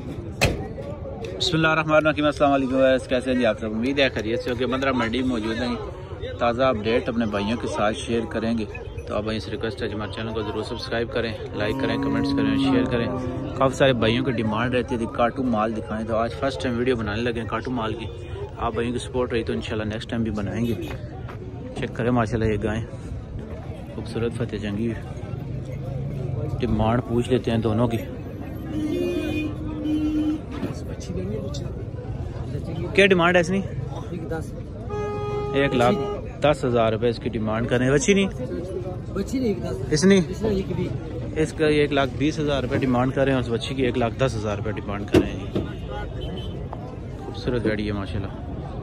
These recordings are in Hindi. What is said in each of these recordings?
बिस्मिल्लाहिर्रहमानिर्रहीम। अस्सलाम वालेकुम। कैसे हैं जी आप सब? उम्मीद है खैरियत से होकर। मंदरा मंडी में मौजूद हैं। ताज़ा अपडेट अपने भाइयों के साथ शेयर करेंगे, तो आप भाई से रिक्वेस्ट है हमारे चैनल को ज़रूर सब्सक्राइब करें, लाइक करें, कमेंट्स करें, शेयर करें। काफ़ी सारे भाइयों की डिमांड रहती थी काटू माल दिखाएं, तो आज फर्स्ट टाइम वीडियो बनाने लगे काटू माल की। आप भाइयों की सपोर्ट रही तो इंशाल्लाह नेक्स्ट टाइम भी बनाएंगे। चेक करें माशाल्लाह ये गाय खूबसूरत फतेह जंगी। डिमांड पूछ लेते हैं दोनों की। क्या डिमांड है इसकी? 1,10,000 रुपये इसकी डिमांड कर रहे हैं। बच्ची नहीं इसने इसका 1,20,000 रुपये डिमांड कर रहे हैं। उस बच्ची की 1,10,000 रुपये डिमांड कर रहे हैं। खूबसूरत गाड़ी है माशाल्लाह।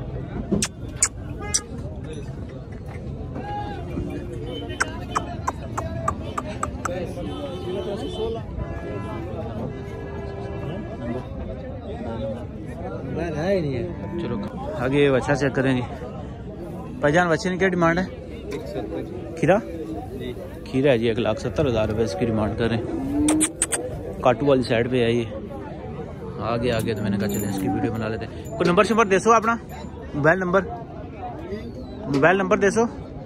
चलो आगे बच्चा चेक करें जी। भाईजान बच्चे ने क्या डिमांड है? खीरा खीरा है जी। 1,70,000 रुपये इसकी डिमांड कर रहे हैं। काटू वाली साइड पे है ये। आगे आगे तो मैंने कहा चले इसकी वीडियो बना लेते हैं। कोई नंबर शंबर दे सो अपना, मोबाइल नंबर दे सो,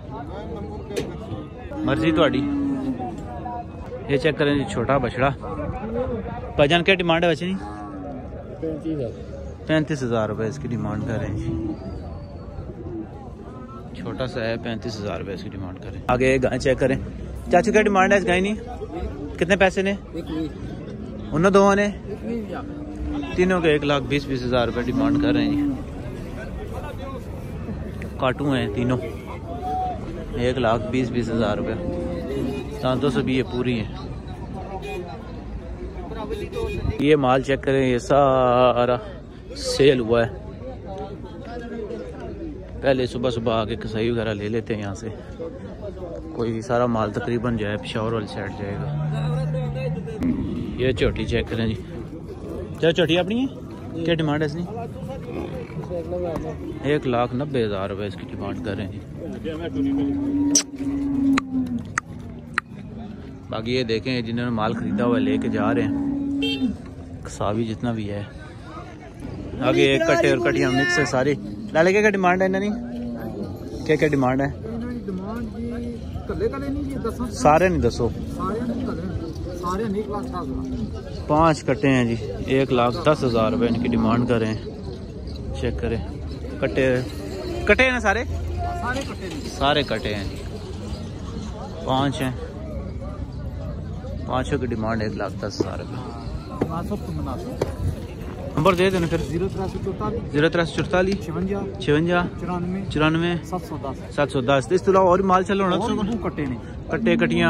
मर्जी थोड़ी। ये चेक करें जी छोटा बछड़ा। भाईजान क्या डिमांड है बच्चे की? 35,000 रुपये इसकी डिमांड कर रहे हैं जी। छोटा सा है, 35,000 रुपये इसकी डिमांड करें। आगे गाय चेक करें। चाचू क्या डिमांड है इस गाय नहीं? कितने पैसे ने? उन दोनों ने तीनों के 1,20,000 रुपये डिमांड कर रहे हैं जी। काटू हैं तीनों। 1,20,000 रुपये। दांतों से भी ये पूरी है। ये माल चेक करें, ये सारा सेल हुआ है। पहले सुबह सुबह आके कसाई वगैरह ले लेते हैं यहाँ से। कोई सारा माल तकरीबन जो है पिशावर वाली साइड जाएगा। ये चोटी चेक करें जी। क्या चोटी अपनी है? क्या डिमांड है इसकी? 1,90,000 रुपये इसकी डिमांड कर रहे हैं जी। बाकी ये देखें जिन्होंने माल खरीदा हुआ लेके जा रहे हैं। कसावी जितना भी है। आगे एक कट्टे और कटियां मिक्स है सारी। लाले क्या डिमांड है इन्होंने? क्या क्या डिमांड है? सारे नहीं दसो। 5 कट्टे हैं जी। 1,10,000 रुपये इनकी डिमांड कर रहे हैं। चेक करें कट्टे कट्टे हैं ना सारे कट्टे हैं जी। 5 हैं। 5 की डिमांड 1,10,000 रुपये। नंबर दे देना फिर। 0,4344 56 94 710। इस अलावा और माल चल रहा कट्टे कटियां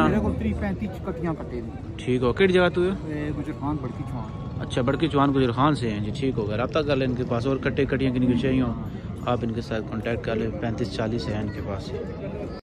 ठीक हो। किस जगह तू? अच्छा बड़की चौहान गुजर खान से हैं जी। ठीक होगा, रब्ता कर ले इनके पास। और कट्टे कटियां किन चाहिए हो आप इनके साथ कांटेक्ट कर ले। 35-40 है इनके पास।